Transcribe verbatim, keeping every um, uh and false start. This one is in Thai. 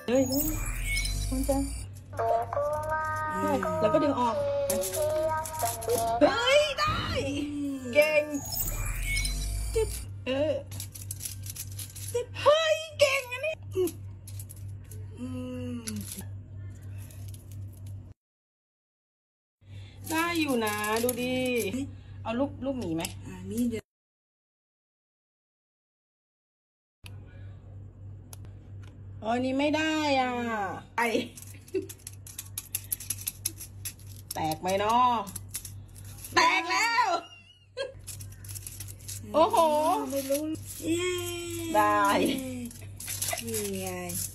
เฮ้ยมันจะแล้วก็ดึงออกเฮ้ยได้เก่งเออเฮ้ยเก่งอันนี้ได้อยู่นะดูดิเอาลูกลูกหมีไหมมีเดี๋ยวอ๋อนี่ไม่ได้อ่ะไอแตกไหมเนาะแตกแล้วโอ้โหไม่รู้ได้นี่ไง